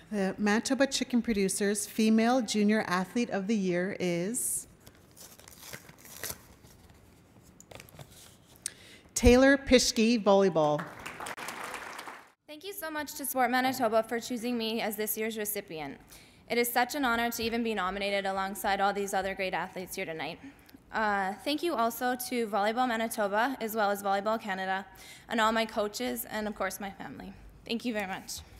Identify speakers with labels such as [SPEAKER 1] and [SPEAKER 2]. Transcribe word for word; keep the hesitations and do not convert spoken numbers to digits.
[SPEAKER 1] The Manitoba Chicken Producers Female Junior Athlete of the Year is Taylor Pischke, volleyball.
[SPEAKER 2] Thank you so much to Sport Manitoba for choosing me as this year's recipient. It is such an honor to even be nominated alongside all these other great athletes here tonight. Uh, thank you also to Volleyball Manitoba, as well as Volleyball Canada, and all my coaches, and of course my family. Thank you very much.